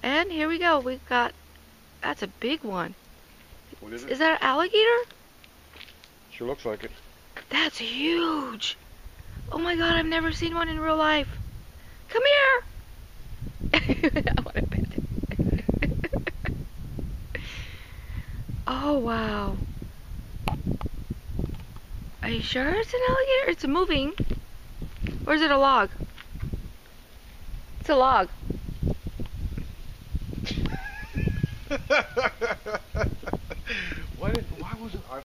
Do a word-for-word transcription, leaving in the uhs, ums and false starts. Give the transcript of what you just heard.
And here we go. We've got, that's a big one. What is it? Is that an alligator? Sure looks like it. That's huge. Oh my god, I've never seen one in real life. Come here. I want to pet it. Oh wow. Are you sure it's an alligator? It's moving. Or is it a log? It's a log. why did? Why wasn't I?